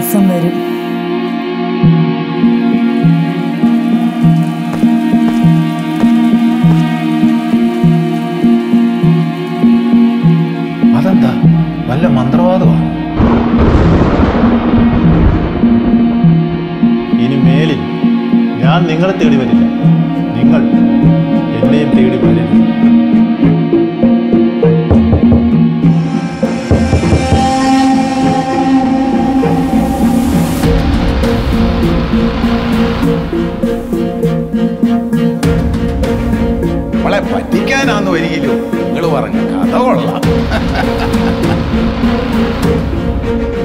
ദിവസം വരും. അതെന്താ? വല്ല മന്ത്രവാദമാണ്. ഇനി മേലിൽ ഞാൻ നിങ്ങളെ തേടി വരില്ല, നിങ്ങൾ എന്നെയും തേടി വരില്ല. അവളെ പറ്റിക്കാനാന്ന് വരികയില്ലോ നിങ്ങൾ പറഞ്ഞ കഥ കൊള്ളാം.